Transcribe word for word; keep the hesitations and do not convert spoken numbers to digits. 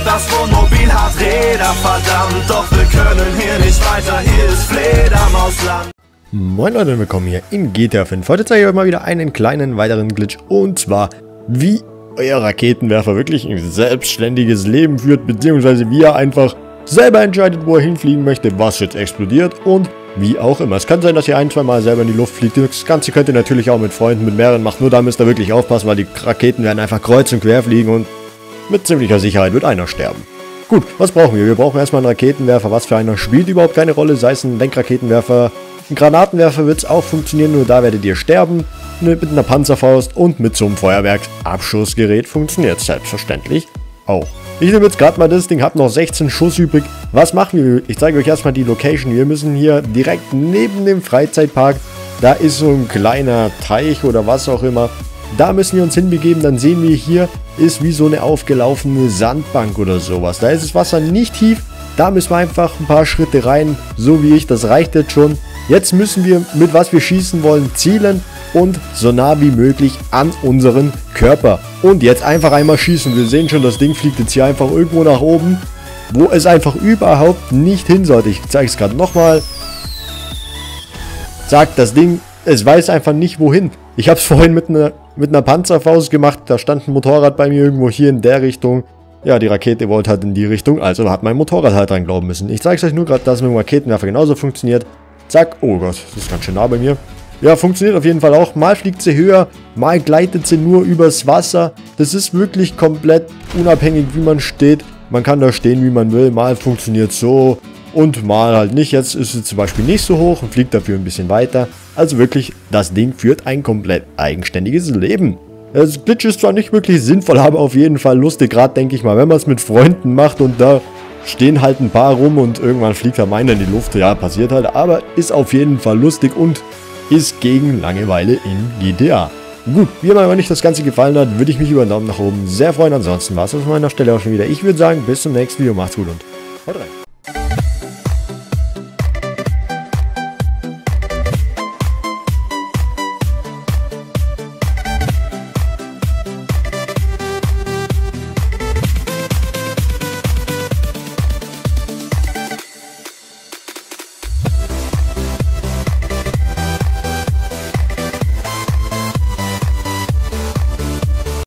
das Wohnmobil hat Räder, verdammt. Doch wir können hier nicht weiter, hier ist Fledermausland. Moin Leute und willkommen hier in G T A fünf. Heute zeige ich euch mal wieder einen kleinen weiteren Glitch. Und zwar, wie euer Raketenwerfer wirklich ein selbstständiges Leben führt, beziehungsweise wie er einfach selber entscheidet, wo er hinfliegen möchte, was jetzt explodiert und wie auch immer. Es kann sein, dass ihr ein, zwei Mal selber in die Luft fliegt. Das Ganze könnt ihr natürlich auch mit Freunden, mit mehreren machen. Nur da müsst ihr wirklich aufpassen, weil die Raketen werden einfach kreuz und quer fliegen und mit ziemlicher Sicherheit wird einer sterben. Gut, was brauchen wir? Wir brauchen erstmal einen Raketenwerfer. Was für einer spielt überhaupt keine Rolle, sei es ein Lenkraketenwerfer. Ein Granatenwerfer wird es auch funktionieren, nur da werdet ihr sterben. Mit einer Panzerfaust und mit so einem Feuerwerksabschussgerät funktioniert es selbstverständlich auch. Ich nehme jetzt gerade mal das Ding, habe noch sechzehn Schuss übrig. Was machen wir? Ich zeige euch erstmal die Location. Wir müssen hier direkt neben dem Freizeitpark, da ist so ein kleiner Teich oder was auch immer. Da müssen wir uns hinbegeben, dann sehen wir hier, ist wie so eine aufgelaufene Sandbank oder sowas. Da ist das Wasser nicht tief, da müssen wir einfach ein paar Schritte rein, so wie ich, das reicht jetzt schon. Jetzt müssen wir, mit was wir schießen wollen, zielen und so nah wie möglich an unseren Körper. Und jetzt einfach einmal schießen. Wir sehen schon, das Ding fliegt jetzt hier einfach irgendwo nach oben, wo es einfach überhaupt nicht hin sollte. Ich zeige es gerade nochmal. Zack, das Ding, es weiß einfach nicht wohin. Ich habe es vorhin mit einer, mit einer Panzerfaust gemacht. Da stand ein Motorrad bei mir irgendwo hier in der Richtung. Ja, die Rakete wollte halt in die Richtung, also hat mein Motorrad halt dran glauben müssen. Ich zeige es euch nur gerade, dass es mit dem Raketenwerfer genauso funktioniert. Zack, oh Gott, das ist ganz schön nah bei mir. Ja, funktioniert auf jeden Fall auch. Mal fliegt sie höher, mal gleitet sie nur übers Wasser. Das ist wirklich komplett unabhängig, wie man steht. Man kann da stehen, wie man will. Mal funktioniert so und mal halt nicht. Jetzt ist sie zum Beispiel nicht so hoch und fliegt dafür ein bisschen weiter. Also wirklich, das Ding führt ein komplett eigenständiges Leben. Das Glitch ist zwar nicht wirklich sinnvoll, aber auf jeden Fall lustig. Gerade denke ich mal, wenn man es mit Freunden macht und da stehen halt ein paar rum und irgendwann fliegt halt einer in die Luft. Ja, passiert halt, aber ist auf jeden Fall lustig und ist gegen Langeweile in G T A. Gut, wie immer, wenn euch das Ganze gefallen hat, würde ich mich über einen Daumen nach oben sehr freuen. Ansonsten war es das an meiner Stelle auch schon wieder. Ich würde sagen, bis zum nächsten Video. Macht's gut und haut rein.